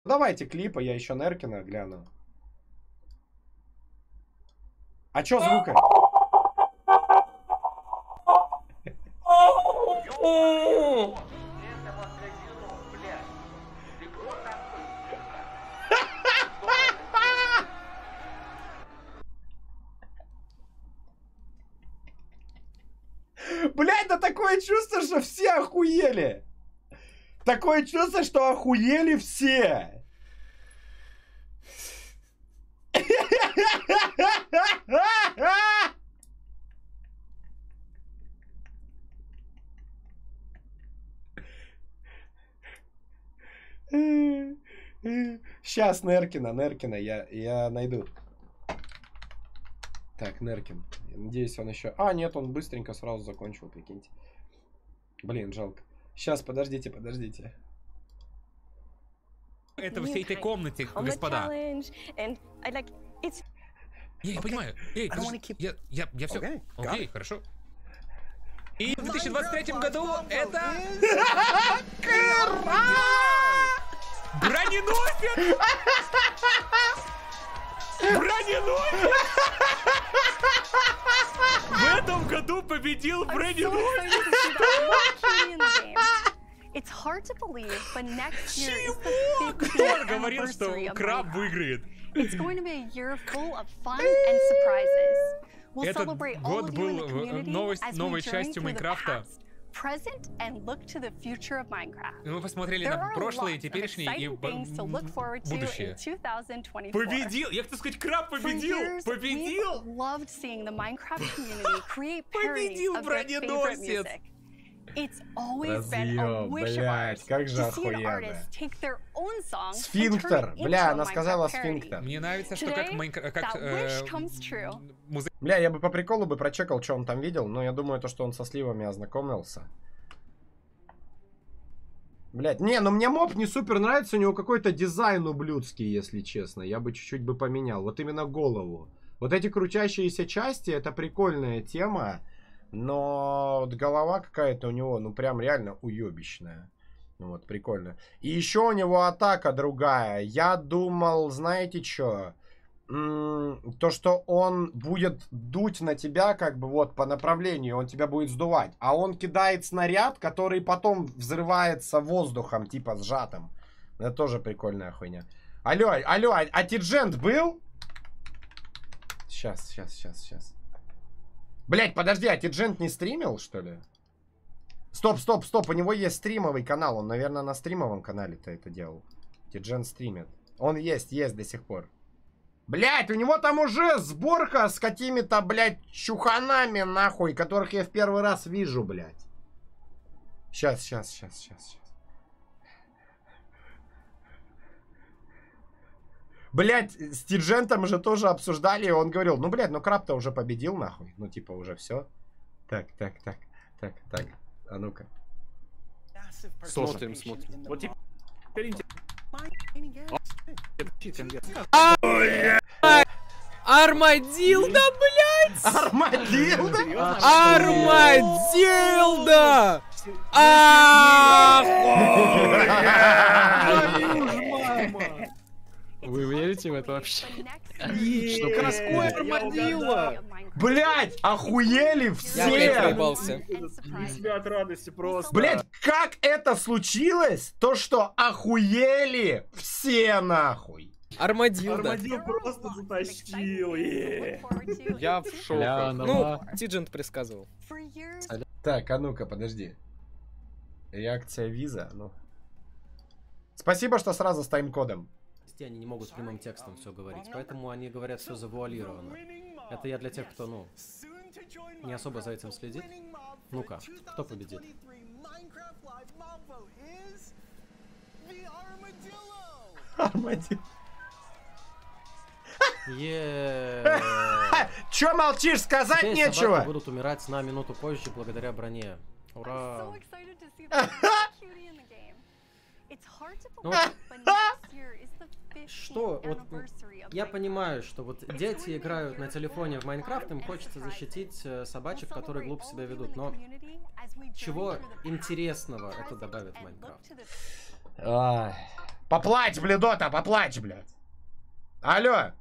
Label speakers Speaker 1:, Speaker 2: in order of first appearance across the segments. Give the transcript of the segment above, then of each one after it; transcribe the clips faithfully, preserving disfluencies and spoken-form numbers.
Speaker 1: Давайте клипа, я еще Неркина гляну. А чё звука? Блядь, да такое чувство, что все охуели. Такое чувство, что охуели все. Сейчас Неркина, Неркина, я, я найду. Так, Неркин. Надеюсь, он еще... А, нет, он быстренько сразу закончил, прикиньте. Блин, жалко. Сейчас, подождите, подождите.
Speaker 2: Это всей этой комнате, господа. Я не понимаю. Эй, подожди, я, я, я все. Окей, okay, хорошо. И в две тысячи двадцать третьем году это... Броненосец! Броненосец! В этом году победил броненосец! Кто говорил, что Краб выиграет? Этот год был новость, новой частью Майнкрафта. Мы посмотрели на прошлое, теперешнее и будущее. Победил! Я хочу сказать, Краб победил! Победил! Победил броненосец!
Speaker 1: Разъем, блядь, как же охуенно. Сфинктер, бля, она сказала сфинктер.
Speaker 2: Мне нравится, что как Майнкрафт... Как, э, музы...
Speaker 1: Бля, я бы по приколу бы прочекал, что он там видел, но я думаю, то, что он со сливами ознакомился. Блядь, не, ну мне моб не супер нравится, у него какой-то дизайн ублюдский, если честно. Я бы чуть-чуть бы поменял, вот именно голову. Вот эти крутящиеся части, это прикольная тема. Но вот голова какая-то у него, ну прям реально уебищная. Ну вот, прикольно. И еще у него атака другая. Я думал, знаете что? То, что он будет дуть на тебя, как бы вот по направлению, он тебя будет сдувать. А он кидает снаряд, который потом взрывается воздухом, типа сжатым. Это тоже прикольная хуйня. Алло, алло, а Тиджент был? Сейчас, сейчас, сейчас, сейчас. Блять, подожди, а Тиджент не стримил, что ли? Стоп, стоп, стоп, у него есть стримовый канал. Он, наверное, на стримовом канале-то это делал. Тиджент стримит. Он есть, есть до сих пор. Блять, у него там уже сборка с какими-то, блять, чуханами, нахуй, которых я в первый раз вижу, блять. Сейчас, сейчас, сейчас, сейчас, сейчас. Блять, с Тиджентом же тоже обсуждали, и он говорил, ну, блядь, ну, Краб-то уже победил, нахуй. Ну, типа, уже все. Так, так, так, так, так. А ну-ка.
Speaker 3: Смотрим, смотрим. Вот теперь
Speaker 4: Армадилда, блядь!
Speaker 1: Армадилда?
Speaker 4: Армадилда! Вы верите в это вообще?
Speaker 3: Что какое армадило?
Speaker 1: Блять, охуели все!
Speaker 4: Я опять проебался.
Speaker 3: Не себя от радости просто.
Speaker 1: Блять, как это случилось? То, что охуели все, нахуй.
Speaker 4: Армадилда.
Speaker 3: Армадил просто затащил.
Speaker 4: Я в шоке. Ну, Тиджент предсказывал.
Speaker 1: Так, а ну-ка, подожди. Реакция виза, ну. Спасибо, что сразу с тайм-кодом.
Speaker 5: Они не могут прямым текстом все говорить, поэтому они говорят все завуалированно. Это я для тех, кто, ну, не особо за этим следит. Ну-ка, кто победит?
Speaker 1: Армадило.
Speaker 5: Еее.
Speaker 1: Чё молчишь, сказать
Speaker 5: Теперь
Speaker 1: нечего?
Speaker 5: собаки будут умирать на минуту позже благодаря броне. Ура! Ну, что? Вот я понимаю, что вот дети играют на телефоне в Майнкрафт, им хочется защитить собачек, которые глупо себя ведут, но чего интересного это добавит в Майнкрафт?
Speaker 1: А, Поплачь, блядота, поплачь, блядь. Алло.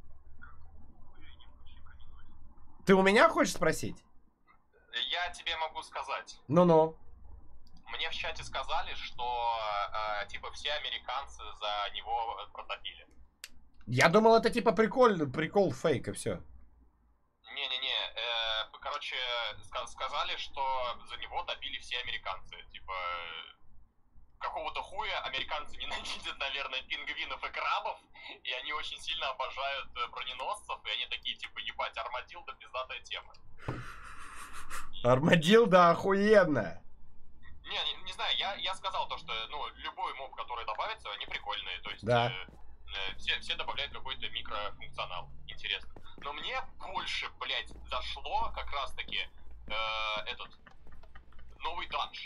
Speaker 1: Ты у меня хочешь спросить?
Speaker 6: Я тебе могу сказать.
Speaker 1: Ну-ну.
Speaker 6: Мне в чате сказали, что э, типа все американцы за него протопили.
Speaker 1: Я думал, это типа прикол, прикол фейк и все.
Speaker 6: Не-не-не, э, короче, ска сказали, что за него топили все американцы. Типа, какого-то хуя американцы ненавидят, наверное, пингвинов и крабов, и они очень сильно обожают броненосцев, и они такие, типа, ебать, Армадил, да пиздатая тема.
Speaker 1: Армадил, да, охуенно.
Speaker 6: Не, не, не знаю, я, я сказал то, что, ну, любой моб, который добавится, они прикольные, то есть...
Speaker 1: Да.
Speaker 6: Э, э, все, все добавляют какой-то микрофункционал, интересно. Но мне больше, блядь, зашло как раз-таки э, этот новый данж.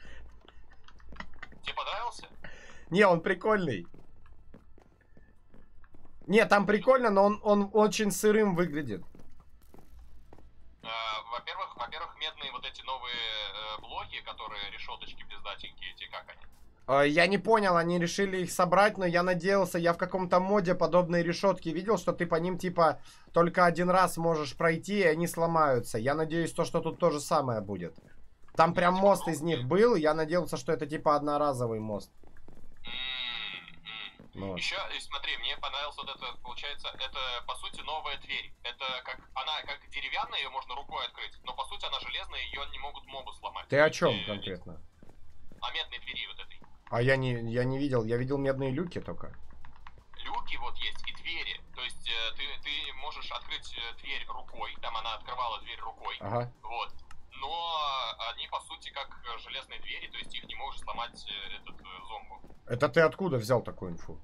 Speaker 6: Тебе понравился?
Speaker 1: Не, он прикольный. Не, там прикольно, но он, он очень сырым выглядит.
Speaker 6: Э, во-первых, во-первых, медные вот эти новые э, блоки, которые решеточки пиздатенькие, эти как они?
Speaker 1: Э, я не понял, они решили их собрать, но я надеялся, я в каком-то моде подобные решетки видел, что ты по ним типа только один раз можешь пройти, и они сломаются. Я надеюсь, то, что тут то же самое будет. Там прям мост из них был, и я надеялся, что это типа одноразовый мост.
Speaker 6: Вот. Еще, смотри, мне понравилось вот это, получается, это по сути новая дверь. Это как, она как деревянная, ее можно рукой открыть, но по сути она железная, ее не могут мобы сломать.
Speaker 1: Ты о чем
Speaker 6: и,
Speaker 1: конкретно?
Speaker 6: О медной двери вот этой.
Speaker 1: А я не, я не видел, я видел медные люки только.
Speaker 6: Люки вот есть и двери, то есть э, ты, ты можешь открыть э, дверь рукой, там она открывала дверь рукой,
Speaker 1: ага.
Speaker 6: Вот. Но они по сути как железные двери, то есть их не можешь сломать э, этот э, зомбу.
Speaker 1: Это ты откуда взял такую инфу?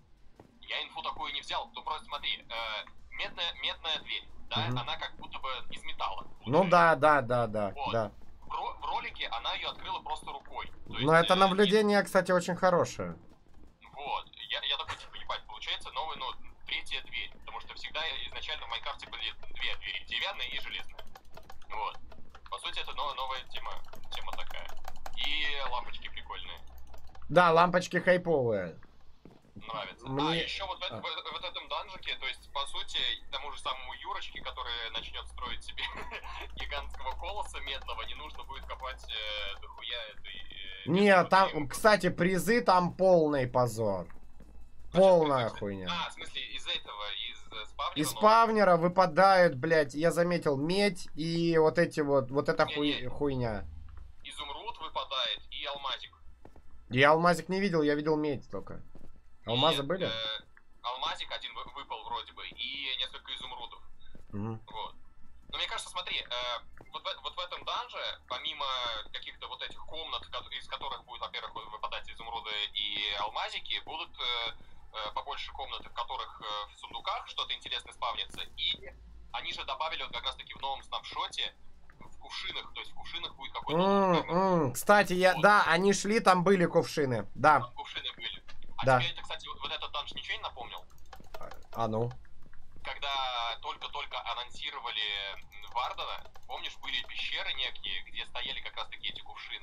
Speaker 6: Я инфу такую не взял, ну просто смотри, э, медная, медная дверь, да,
Speaker 1: угу.
Speaker 6: Она как будто бы из металла.
Speaker 1: Ну да, да, да, да,
Speaker 6: вот.
Speaker 1: Да.
Speaker 6: В, ро в ролике она ее открыла просто рукой. То есть,
Speaker 1: но это
Speaker 6: э,
Speaker 1: наблюдение,
Speaker 6: и...
Speaker 1: кстати, очень хорошее.
Speaker 6: Вот, я, я такой, типа, ебать, получается новая, ну, третья дверь, потому что всегда изначально в Майнкрафте были две двери, деревянная и железная. Вот. По сути, это новая, новая тема, тема такая. И лампочки прикольные.
Speaker 1: Да, лампочки хайповые.
Speaker 6: Нравится.
Speaker 1: Мне...
Speaker 6: А, еще вот в,
Speaker 1: а.
Speaker 6: в, в, в этом данжике, то есть, по сути, тому же самому Юрочке, который начнет строить себе гигантского колосса медного, не нужно будет копать э, дохуя этой... Э,
Speaker 1: не, там, и... кстати, призы там полный позор. Полная
Speaker 6: Значит,
Speaker 1: хуйня.
Speaker 6: А, в смысле, из этого, из спавнера?
Speaker 1: Из спавнера но... выпадают, блядь, я заметил, медь и вот эти вот, вот эта
Speaker 6: не,
Speaker 1: хуй...
Speaker 6: не.
Speaker 1: хуйня.
Speaker 6: Изумруд выпадает и алмазик.
Speaker 1: Я алмазик не видел, я видел медь только. Алмазы
Speaker 6: Нет,
Speaker 1: были?
Speaker 6: Э, алмазик один выпал вроде бы и несколько изумрудов.
Speaker 1: Угу.
Speaker 6: Вот. Но мне кажется, смотри, э, вот, в, вот в этом данже, помимо каких-то вот этих комнат, из которых будет, во-первых, выпадать изумруды и алмазики, будут э, э, побольше комнат, в которых э, в сундуках что-то интересное спавнится. И они же добавили вот как раз-таки в новом снапшоте в кувшинах, то есть в кувшинах будет какой-то...
Speaker 1: Mm, mm. Кстати, я, вот. Да, они шли, там были кувшины, да.
Speaker 6: Там кувшины были. А
Speaker 1: да.
Speaker 6: тебе это, кстати, вот этот данж ничего не напомнил?
Speaker 1: А ну?
Speaker 6: Когда только-только анонсировали Вардена, помнишь, были пещеры некие, где стояли как раз-таки эти кувшины?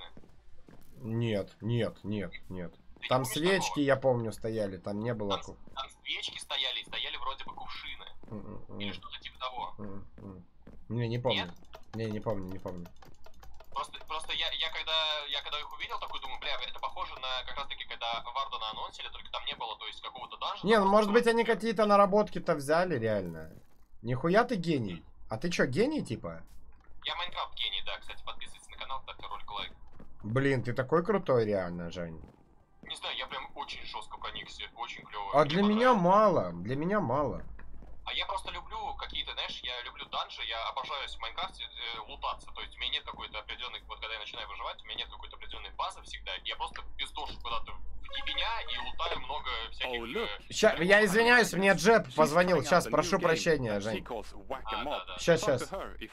Speaker 1: Нет, нет, нет, нет.
Speaker 6: Ты
Speaker 1: там
Speaker 6: не
Speaker 1: свечки,
Speaker 6: такого?
Speaker 1: я помню, стояли, там не было...
Speaker 6: Там, там свечки стояли, и стояли вроде бы кувшины. Mm-mm. Или что-то типа того.
Speaker 1: Mm-mm. Не, не помню.
Speaker 6: Нет?
Speaker 1: Не, не помню, не помню.
Speaker 6: Просто, просто я, я, когда, я когда их увидел, такой думаю, бля, это похоже на как раз таки, когда Вардена анонсили, только там не было, то есть, какого-то данжа.
Speaker 1: Не, ну может быть они какие-то наработки-то взяли, реально. Нихуя ты гений. А ты чё, гений, типа?
Speaker 6: Я Майнкрафт гений, да, кстати, подписывайтесь на канал, ставьте ролик лайк.
Speaker 1: Блин, ты такой крутой, реально, Жень.
Speaker 6: Не знаю, я прям очень жестко проникся, очень клево.
Speaker 1: А для меня мало, для меня мало.
Speaker 6: А я просто люблю какие-то, знаешь, я люблю данжи, я обожаю в Майнкрафте э, лутаться, то есть у меня нет какой-то определенной, вот когда я начинаю выживать, у меня нет какой-то определенной базы всегда, я просто пиздошу куда-то в ебеня и лутаю много всяких... Э,
Speaker 1: Ща, я извиняюсь, мне Джеб позвонил, сейчас, прошу прощения, Жень.
Speaker 6: А, да, да.
Speaker 1: Сейчас, сейчас.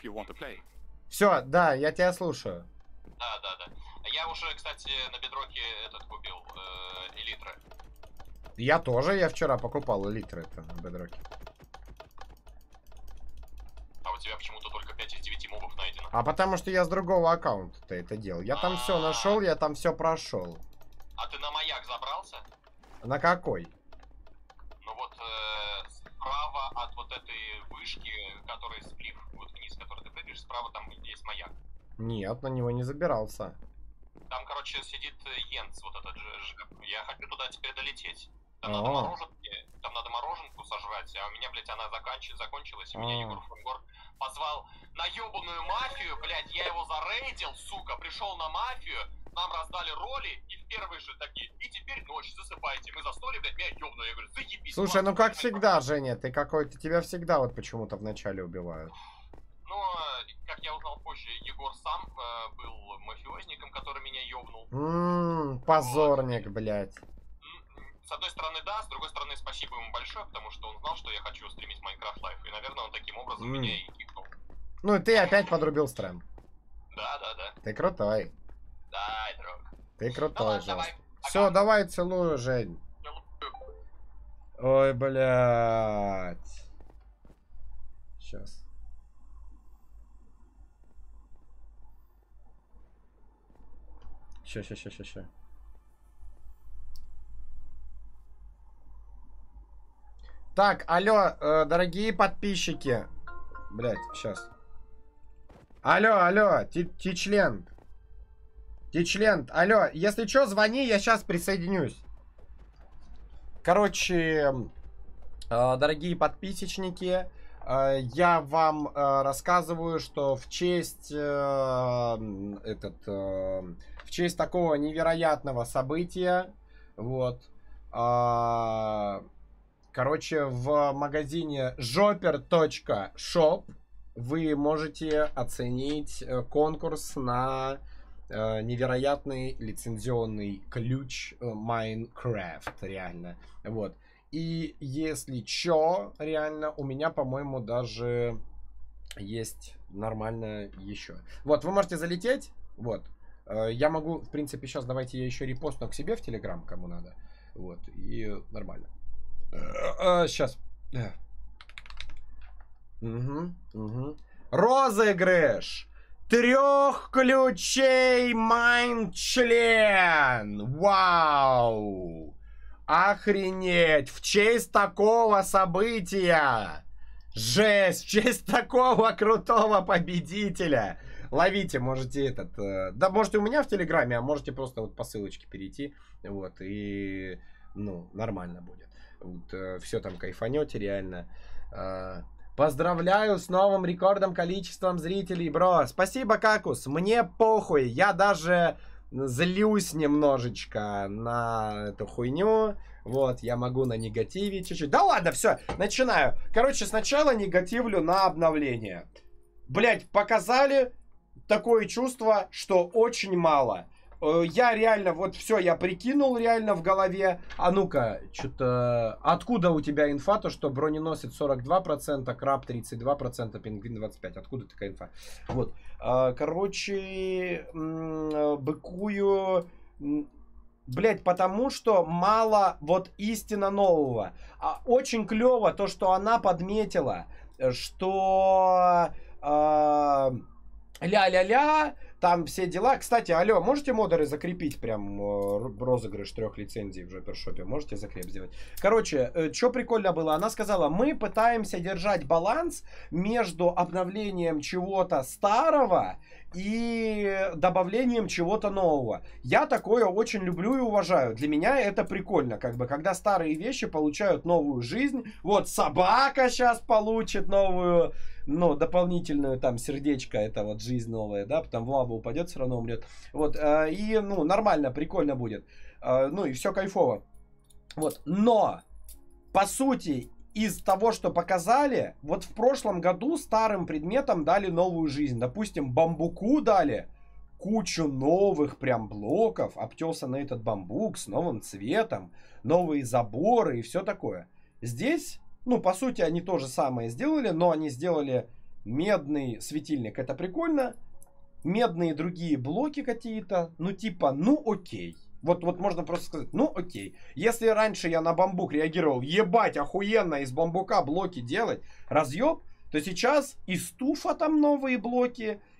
Speaker 1: Все, да, я тебя слушаю.
Speaker 6: Да, да, да. Я уже, кстати, на бедроке этот купил, э, элитры.
Speaker 1: Я тоже, я вчера покупал элитры это на бедроке.
Speaker 6: А у тебя почему-то только пять из девяти мобов найдено.
Speaker 1: А потому что я с другого аккаунта это делал. Я там все нашел, я там все прошел.
Speaker 6: А ты на маяк забрался?
Speaker 1: На какой?
Speaker 6: Ну вот э, справа от вот этой вышки, которая сплив, вот вниз, который ты прыгаешь, справа там есть маяк.
Speaker 1: Нет, на него не забирался.
Speaker 6: Там, короче, сидит Йенс, вот этот же. Я хочу туда теперь долететь. Там
Speaker 1: А-а-а.
Speaker 6: надо мороженки, там надо мороженку сожрать, а у меня, блядь, она заканч... закончилась, и меня Егор Фунгор позвал на ёбаную мафию, блядь, я его зарейдил, сука, пришел на мафию, нам раздали роли, и в первые же такие, и теперь ночь, засыпайте, мы заснули, блядь, меня ёбнули, я говорю, заебись.
Speaker 1: Слушай, ну как всегда, Женя, ты какой-то, тебя всегда вот почему-то вначале убивают.
Speaker 6: Ну, как я узнал позже, Егор сам э, был мафиозником, который меня ёбнул.
Speaker 1: Ммм, позорник, вот. Блядь.
Speaker 6: С одной стороны, да, с другой стороны, спасибо ему большое, потому что он знал, что я хочу стримить Minecraft Life, и, наверное, он таким образом mm. меня и кикнул.
Speaker 1: Ну, и ты опять подрубил стрим.
Speaker 6: Да, да, да.
Speaker 1: Ты крутой.
Speaker 6: Да, друг.
Speaker 1: Ты крутой,
Speaker 6: ну,
Speaker 1: Жест. Все, давай, целую, Жень. Ой, блядь. Сейчас. Ща, ща, ща, ща, ща. Так, алло, э, дорогие подписчики. Блять, сейчас. Алло, алло, Ти-член. Ти-член, алло, если что, звони, я сейчас присоединюсь. Короче, э, дорогие подписчики, э, я вам э, рассказываю, что в честь э, этот, э, в честь такого невероятного события, вот, э, короче, в магазине жопер точка шоп вы можете оценить конкурс на э, невероятный лицензионный ключ Minecraft, реально. Вот. И если чё, реально, у меня, по-моему, даже есть нормально еще. Вот, вы можете залететь. Вот. Э, я могу, в принципе, сейчас давайте я еще репостну к себе в Телеграм, кому надо. Вот. И нормально. Сейчас. Угу, угу. Розыгрыш трех ключей Майнчлен. Вау! Охренеть! В честь такого события! Жесть! В честь такого крутого победителя! Ловите, можете этот... Э, да, можете у меня в Телеграме, а можете просто вот по ссылочке перейти. Вот, и... Ну, нормально будет. Вот, э, все там кайфанете, реально. Э, поздравляю с новым рекордом количеством зрителей, бро. Спасибо, Какус. Мне похуй. Я даже злюсь немножечко на эту хуйню. Вот, я могу на негативе чуть-чуть. Да ладно, все, начинаю. Короче, сначала негативлю на обновление. Блять, показали такое чувство, что очень мало. Я реально, вот все, я прикинул реально в голове. А ну-ка, что-то... Откуда у тебя инфа, то, что броненосец сорок два процента, краб тридцать два процента, пингвин двадцать пять процентов? Откуда такая инфа? Вот. Короче, быкую... Блять, потому что мало вот истинно нового. Очень клево то, что она подметила, что... Ля-ля-ля, там все дела. Кстати, алло, можете модеры закрепить прям э, розыгрыш трех лицензий в жопершопе? Можете закреп сделать? Короче, э, что прикольно было? Она сказала, мы пытаемся держать баланс между обновлением чего-то старого и добавлением чего-то нового. Я такое очень люблю и уважаю. Для меня это прикольно, как бы, когда старые вещи получают новую жизнь. Вот собака сейчас получит новую, ну, дополнительную там сердечко, это вот жизнь новая, да, потом в лаву упадет, все равно умрет. Вот, э, и, ну, нормально, прикольно будет. Э, ну, и все кайфово. Вот, но, по сути, из того, что показали, вот в прошлом году старым предметам дали новую жизнь. Допустим, бамбуку дали кучу новых прям блоков, обтесанный этот бамбук с новым цветом, новые заборы и все такое. Здесь... Ну, по сути, они то же самое сделали, но они сделали медный светильник. Это прикольно. Медные другие блоки какие-то. Ну, типа, ну, окей. Вот, вот можно просто сказать, ну, окей. Если раньше я на бамбук реагировал, ебать, охуенно из бамбука блоки делать, разъеб, то сейчас из туфа там новые блоки,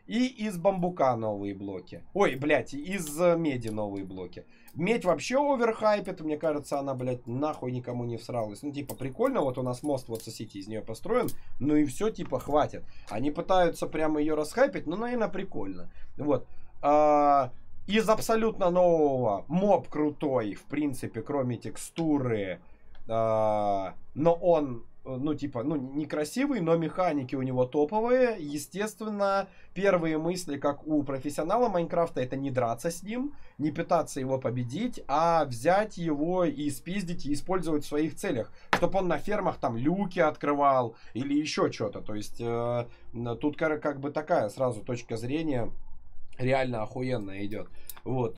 Speaker 1: И из бамбука новые блоки. Ой, блядь, из меди новые блоки. Медь вообще оверхайпит. Мне кажется, она, блядь, нахуй никому не всралась. Ну, типа, прикольно. Вот у нас мост вот Сити из нее построен. Ну и все, типа, хватит. Они пытаются прямо ее расхайпить. Ну, наверное, прикольно. Вот. А, из абсолютно нового моб крутой, в принципе, кроме текстуры. А, но он... Ну, типа, ну, некрасивый, но механики у него топовые. Естественно, первые мысли, как у профессионала Майнкрафта, это не драться с ним, не пытаться его победить, а взять его и спиздить, и использовать в своих целях. Чтобы он на фермах там люки открывал или еще что-то. То есть, э, тут как бы такая сразу точка зрения реально охуенная идет. Вот.